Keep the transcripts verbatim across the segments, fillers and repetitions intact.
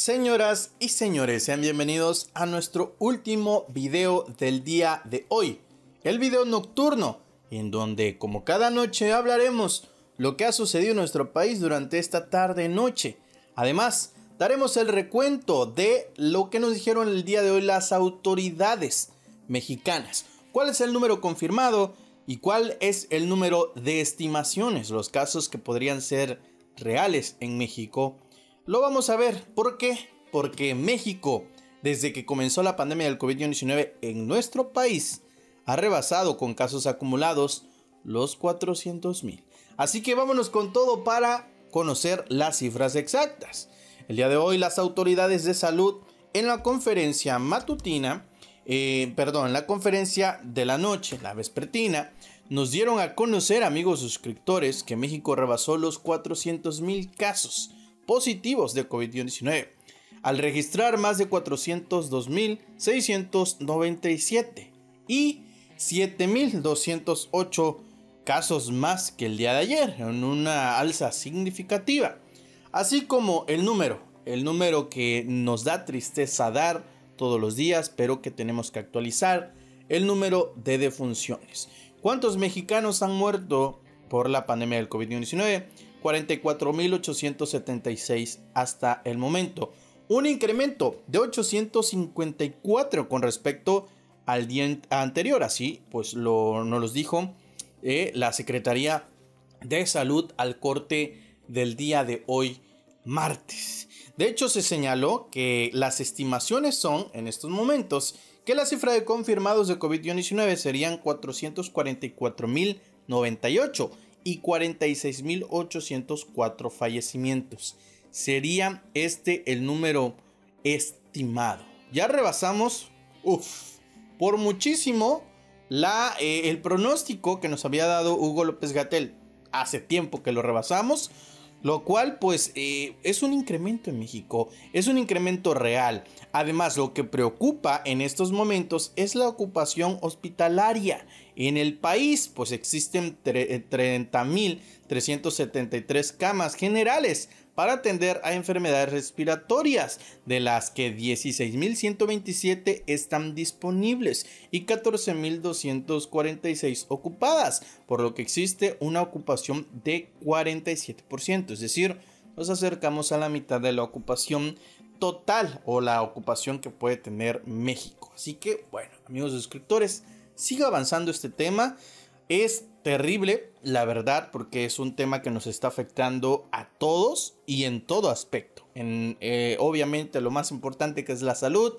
Señoras y señores, sean bienvenidos a nuestro último video del día de hoy, el video nocturno, en donde como cada noche hablaremos lo que ha sucedido en nuestro país durante esta tarde-noche. Además, daremos el recuento de lo que nos dijeron el día de hoy las autoridades mexicanas. ¿Cuál es el número confirmado y cuál es el número de estimaciones? Los casos que podrían ser reales en México. Lo vamos a ver. ¿Por qué? Porque México, desde que comenzó la pandemia del COVID diecinueve en nuestro país, ha rebasado con casos acumulados los cuatrocientos mil. Así que vámonos con todo para conocer las cifras exactas. El día de hoy las autoridades de salud en la conferencia matutina, eh, perdón, en la conferencia de la noche, la vespertina, nos dieron a conocer, amigos suscriptores, que México rebasó los cuatrocientos mil casos positivos de COVID diecinueve, al registrar más de cuatrocientos dos mil seiscientos noventa y siete y siete mil doscientos ocho casos más que el día de ayer, en una alza significativa. Así como el número, el número que nos da tristeza dar todos los días, pero que tenemos que actualizar, el número de defunciones. ¿Cuántos mexicanos han muerto por la pandemia del COVID diecinueve? cuarenta y cuatro mil ochocientos setenta y seis hasta el momento. Un incremento de ochocientos cincuenta y cuatro con respecto al día anterior. Así pues lo, nos los dijo eh, la Secretaría de Salud al corte del día de hoy, martes. De hecho, se señaló que las estimaciones son, en estos momentos, que la cifra de confirmados de COVID diecinueve serían cuatrocientos cuarenta y cuatro mil noventa y ocho y cuarenta y seis mil ochocientos cuatro fallecimientos. Sería este el número estimado. Ya rebasamos, uff, por muchísimo la, eh, el pronóstico que nos había dado Hugo López-Gatell. Hace tiempo que lo rebasamos, lo cual pues eh, es un incremento en México, es un incremento real. Además, lo que preocupa en estos momentos es la ocupación hospitalaria. En el país pues existen treinta mil trescientas setenta y tres camas generales para atender a enfermedades respiratorias, de las que dieciséis mil ciento veintisiete están disponibles y catorce mil doscientas cuarenta y seis ocupadas, por lo que existe una ocupación de cuarenta y siete por ciento, es decir, nos acercamos a la mitad de la ocupación total o la ocupación que puede tener México. Así que, bueno, amigos suscriptores, siga avanzando este tema. Es terrible, la verdad, porque es un tema que nos está afectando a todos y en todo aspecto. En, eh, obviamente lo más importante, que es la salud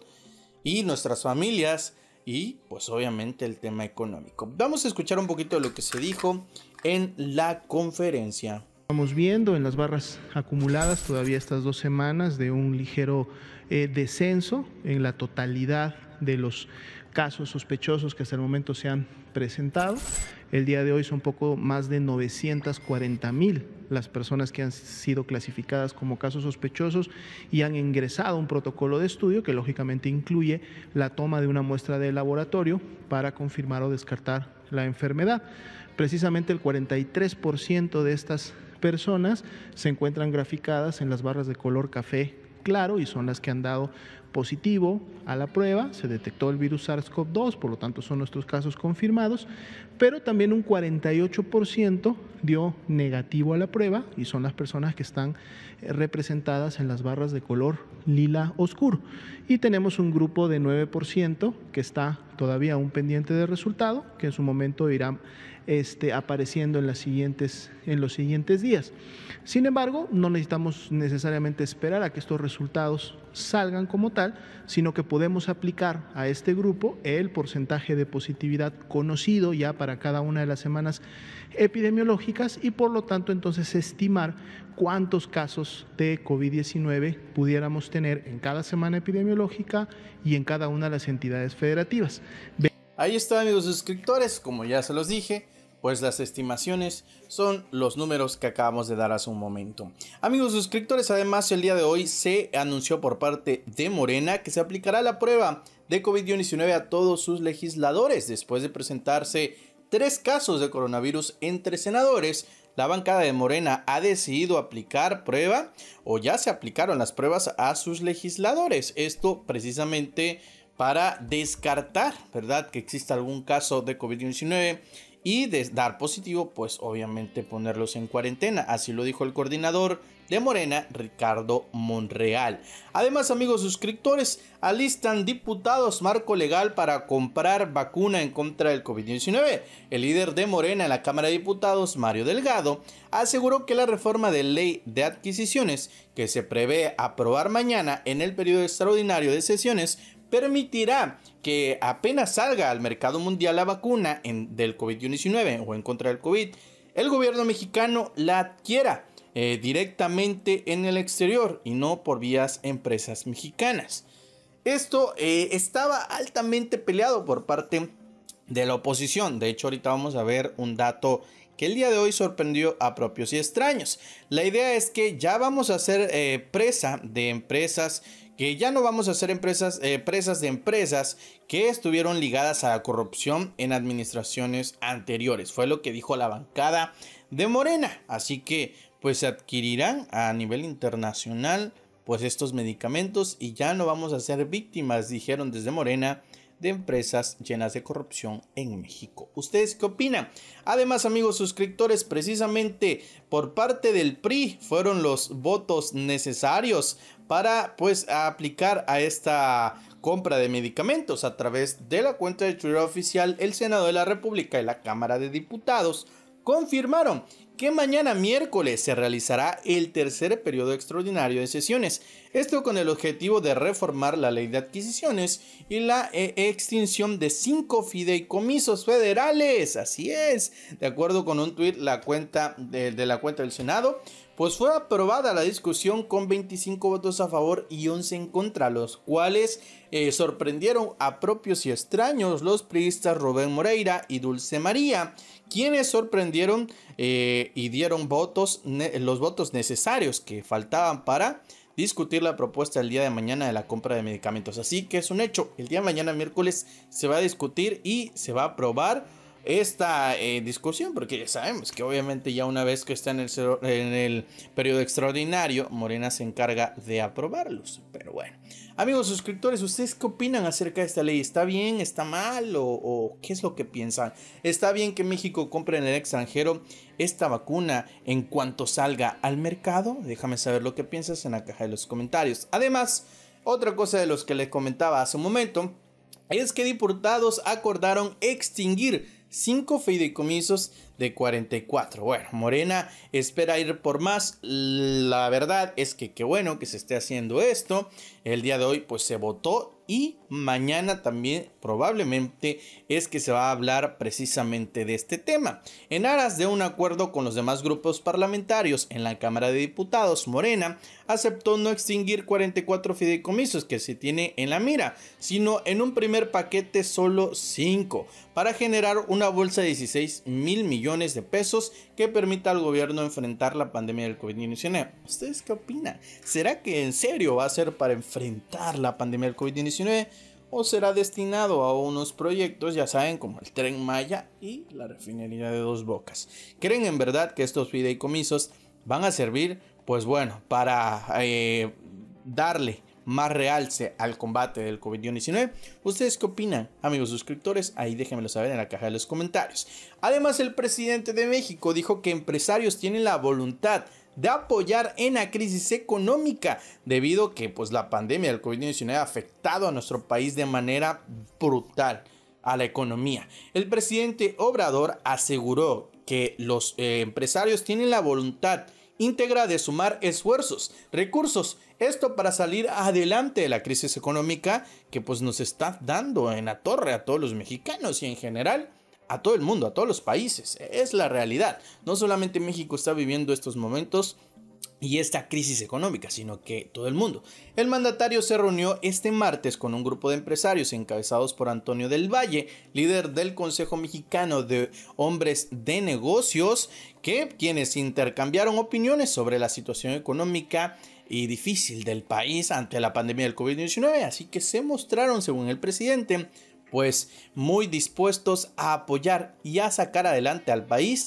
y nuestras familias, y pues obviamente el tema económico. Vamos a escuchar un poquito de lo que se dijo en la conferencia. Estamos viendo en las barras acumuladas todavía estas dos semanas de un ligero eh, descenso en la totalidad de los casos sospechosos que hasta el momento se han presentado. El día de hoy son poco más de novecientas cuarenta mil las personas que han sido clasificadas como casos sospechosos y han ingresado a un protocolo de estudio que lógicamente incluye la toma de una muestra de laboratorio para confirmar o descartar la enfermedad. Precisamente el cuarenta y tres por ciento de estas personas se encuentran graficadas en las barras de color café claro y son las que han dado positivo a la prueba. Se detectó el virus SARS CoV dos, por lo tanto son nuestros casos confirmados, pero también un cuarenta y ocho por ciento dio negativo a la prueba y son las personas que están representadas en las barras de color lila oscuro. Y tenemos un grupo de nueve por ciento que está todavía aún pendiente de resultado, que en su momento irá este, apareciendo en, las siguientes, en los siguientes días. Sin embargo, no necesitamos necesariamente esperar a que estos resultados salgan como tal, sino que podemos aplicar a este grupo el porcentaje de positividad conocido ya para cada una de las semanas epidemiológicas y por lo tanto entonces estimar cuántos casos de COVID diecinueve pudiéramos tener en cada semana epidemiológica y en cada una de las entidades federativas. Ahí está, amigos suscriptores, como ya se los dije, pues las estimaciones son los números que acabamos de dar hace un momento. Amigos suscriptores, además el día de hoy se anunció por parte de Morena que se aplicará la prueba de COVID diecinueve a todos sus legisladores después de presentarse tres casos de coronavirus entre senadores. la bancada de Morena ha decidido aplicar prueba o ya se aplicaron las pruebas a sus legisladores. Esto precisamente para descartar, ¿verdad?, que exista algún caso de COVID diecinueve y de dar positivo, pues obviamente ponerlos en cuarentena. Así lo dijo el coordinador de Morena, Ricardo Monreal. Además, amigos suscriptores, alistan diputados marco legal para comprar vacuna en contra del COVID diecinueve. El líder de Morena en la Cámara de Diputados, Mario Delgado, aseguró que la reforma de ley de adquisiciones que se prevé aprobar mañana en el periodo extraordinario de sesiones permitirá que apenas salga al mercado mundial la vacuna en, del COVID diecinueve o en contra del COVID, el gobierno mexicano la adquiera eh, directamente en el exterior y no por vías empresas mexicanas. Esto eh, estaba altamente peleado por parte de la oposición. De hecho, ahorita vamos a ver un dato que el día de hoy sorprendió a propios y extraños. La idea es que ya vamos a ser eh, presa de empresas que ya no vamos a ser empresas, eh, presas de empresas que estuvieron ligadas a la corrupción en administraciones anteriores. Fue lo que dijo la bancada de Morena. Así que pues se adquirirán a nivel internacional pues estos medicamentos y ya no vamos a ser víctimas, dijeron desde Morena, de empresas llenas de corrupción en México. ¿Ustedes qué opinan? Además, amigos suscriptores, precisamente por parte del P R I fueron los votos necesarios para pues aplicar a esta compra de medicamentos a través de la cuenta de Twitter oficial. El Senado de la República y la Cámara de Diputados confirmaron que mañana miércoles se realizará el tercer periodo extraordinario de sesiones. Esto con el objetivo de reformar la ley de adquisiciones y la eh, extinción de cinco fideicomisos federales. Así es, de acuerdo con un tuit la cuenta de, de la cuenta del Senado, pues fue aprobada la discusión con veinticinco votos a favor y once en contra, los cuales eh, sorprendieron a propios y extraños, los priistas Rubén Moreira y Dulce María, quienes sorprendieron eh, y dieron votos, los votos necesarios que faltaban para discutir la propuesta el día de mañana de la compra de medicamentos. Así que es un hecho, el día de mañana miércoles se va a discutir y se va a aprobar esta eh, discusión, porque ya sabemos que obviamente ya una vez que está en el, en el periodo extraordinario, Morena se encarga de aprobarlos. Pero bueno, amigos suscriptores, ¿ustedes qué opinan acerca de esta ley? ¿Está bien? ¿Está mal? ¿O, o qué es lo que piensan? ¿Está bien que México compre en el extranjero esta vacuna en cuanto salga al mercado? Déjame saber lo que piensas en la caja de los comentarios. Además, otra cosa de los que les comentaba hace un momento es que diputados acordaron extinguir cinco fideicomisos de cuarenta y cuatro. Bueno, Morena espera ir por más. La verdad es que qué bueno que se esté haciendo esto. El día de hoy pues se votó y mañana también probablemente es que se va a hablar precisamente de este tema. En aras de un acuerdo con los demás grupos parlamentarios en la Cámara de Diputados, Morena aceptó no extinguir cuarenta y cuatro fideicomisos que se tiene en la mira, sino en un primer paquete solo cinco, para generar una bolsa de dieciséis mil millones de pesos que permita al gobierno enfrentar la pandemia del COVID diecinueve. ¿Ustedes qué opinan? ¿Será que en serio va a ser para enfrentar la pandemia del COVID diecinueve? ¿O será destinado a unos proyectos, ya saben, como el Tren Maya y la refinería de Dos Bocas? ¿Creen en verdad que estos fideicomisos van a servir, pues bueno, para eh, darle más realce al combate del COVID diecinueve? ¿Ustedes qué opinan, amigos suscriptores? Ahí déjenmelo saber en la caja de los comentarios. Además, el presidente de México dijo que empresarios tienen la voluntad de apoyar en la crisis económica, debido a que pues, la pandemia del COVID diecinueve ha afectado a nuestro país de manera brutal a la economía. El presidente Obrador aseguró que los eh, empresarios tienen la voluntad íntegra de sumar esfuerzos, recursos, esto para salir adelante de la crisis económica que pues, nos está dando en la torre a todos los mexicanos y en general a todo el mundo, a todos los países. Es la realidad. No solamente México está viviendo estos momentos y esta crisis económica, sino que todo el mundo. El mandatario se reunió este martes con un grupo de empresarios encabezados por Antonio del Valle, líder del Consejo Mexicano de Hombres de Negocios, que quienes intercambiaron opiniones sobre la situación económica y difícil del país ante la pandemia del COVID diecinueve. Así que se mostraron, según el presidente, pues muy dispuestos a apoyar y a sacar adelante al país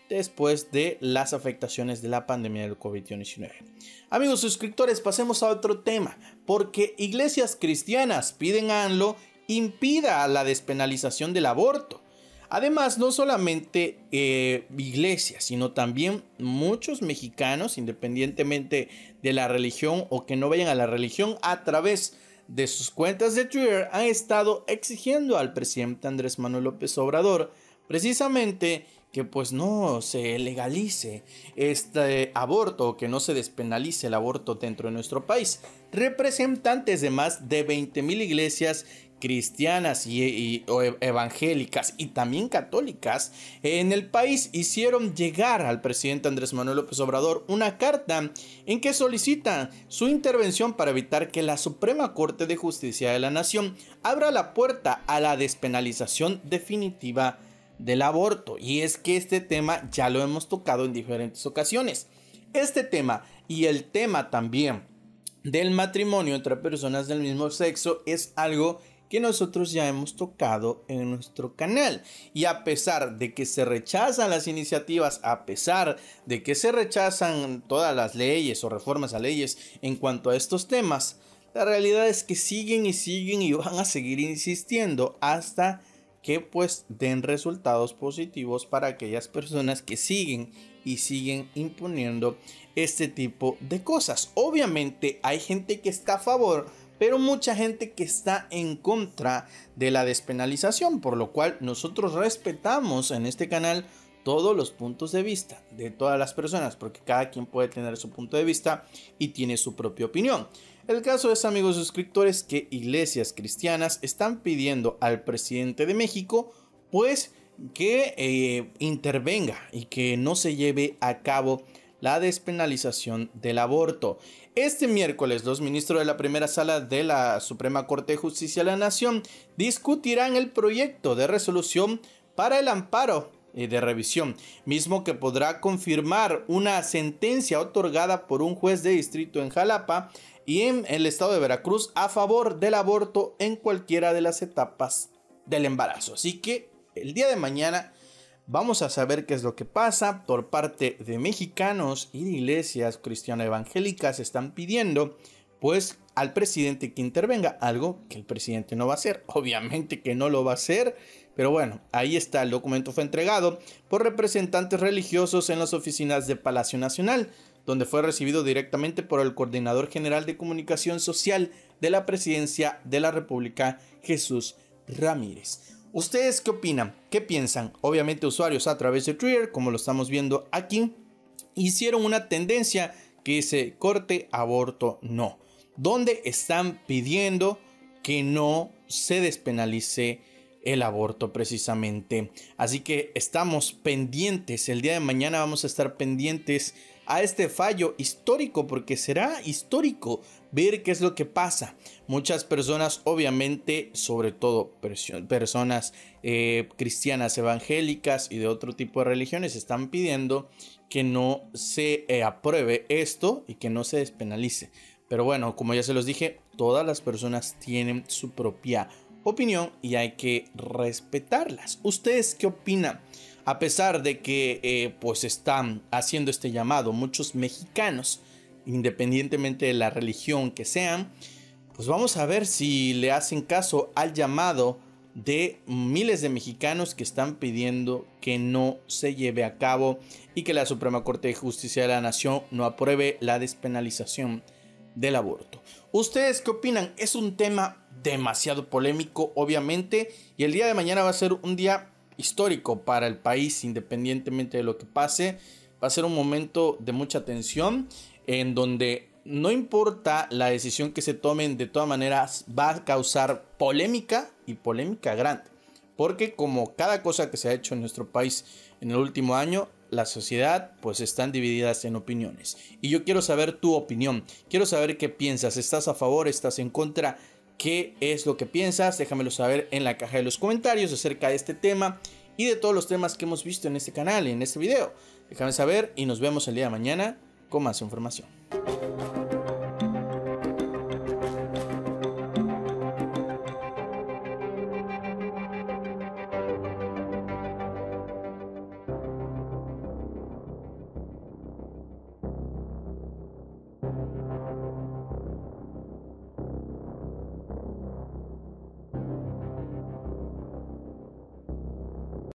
después de las afectaciones de la pandemia del COVID diecinueve. Amigos suscriptores, pasemos a otro tema, porque iglesias cristianas piden a AMLO impida la despenalización del aborto. Además, no solamente eh, iglesias, sino también muchos mexicanos, independientemente de la religión o que no vayan a la religión, a través de sus cuentas de Twitter han estado exigiendo al presidente Andrés Manuel López Obrador precisamente que pues no se legalice este aborto, que no se despenalice el aborto dentro de nuestro país. Representantes de más de veinte mil iglesias cristianas y, y o evangélicas y también católicas en el país hicieron llegar al presidente Andrés Manuel López Obrador una carta en que solicitan su intervención para evitar que la Suprema Corte de Justicia de la Nación abra la puerta a la despenalización definitiva del aborto. Y es que este tema ya lo hemos tocado en diferentes ocasiones. Este tema y el tema también del matrimonio entre personas del mismo sexo es algo que nosotros ya hemos tocado en nuestro canal. Y a pesar de que se rechazan las iniciativas, a pesar de que se rechazan todas las leyes o reformas a leyes en cuanto a estos temas, la realidad es que siguen y siguen y van a seguir insistiendo hasta que pues den resultados positivos para aquellas personas que siguen y siguen imponiendo este tipo de cosas. Obviamente hay gente que está a favor, pero mucha gente que está en contra de la despenalización, por lo cual nosotros respetamos en este canal todos los puntos de vista de todas las personas, porque cada quien puede tener su punto de vista y tiene su propia opinión. El caso es, amigos suscriptores, que iglesias cristianas están pidiendo al presidente de México pues que eh, intervenga y que no se lleve a cabo la despenalización del aborto. Este miércoles, los ministros de la primera sala de la Suprema Corte de Justicia de la Nación discutirán el proyecto de resolución para el amparo de revisión, mismo que podrá confirmar una sentencia otorgada por un juez de distrito en Jalapa y en el estado de Veracruz a favor del aborto en cualquiera de las etapas del embarazo. Así que el día de mañana vamos a saber qué es lo que pasa. Por parte de mexicanos y de iglesias cristianas evangélicas están pidiendo pues al presidente que intervenga, algo que el presidente no va a hacer. Obviamente que no lo va a hacer, pero bueno, ahí está. El documento fue entregado por representantes religiosos en las oficinas de Palacio Nacional, donde fue recibido directamente por el Coordinador General de Comunicación Social de la Presidencia de la República, Jesús Ramírez. ¿Ustedes qué opinan? ¿Qué piensan? Obviamente usuarios a través de Twitter, como lo estamos viendo aquí, hicieron una tendencia que dice corte, aborto, no, donde están pidiendo que no se despenalice el aborto precisamente. Así que estamos pendientes, el día de mañana vamos a estar pendientes a este fallo histórico, porque será histórico ver qué es lo que pasa. Muchas personas, obviamente, sobre todo personas eh, cristianas evangélicas y de otro tipo de religiones, están pidiendo que no se eh, apruebe esto y que no se despenalice. Pero bueno, como ya se los dije, todas las personas tienen su propia opinión y hay que respetarlas. ¿Ustedes qué opinan? A pesar de que eh, pues están haciendo este llamado muchos mexicanos, independientemente de la religión que sean, pues vamos a ver si le hacen caso al llamado de miles de mexicanos que están pidiendo que no se lleve a cabo y que la Suprema Corte de Justicia de la Nación no apruebe la despenalización del aborto. ¿Ustedes qué opinan? Es un tema demasiado polémico, obviamente, y el día de mañana va a ser un día histórico para el país, independientemente de lo que pase. Va a ser un momento de mucha tensión, en donde no importa la decisión que se tomen, de todas maneras va a causar polémica y polémica grande, porque como cada cosa que se ha hecho en nuestro país en el último año, la sociedad pues están divididas en opiniones. Y yo quiero saber tu opinión, quiero saber qué piensas. ¿Estás a favor? ¿Estás en contra? ¿Qué es lo que piensas? Déjamelo saber en la caja de los comentarios acerca de este tema y de todos los temas que hemos visto en este canal y en este video. Déjame saber y nos vemos el día de mañana con más información.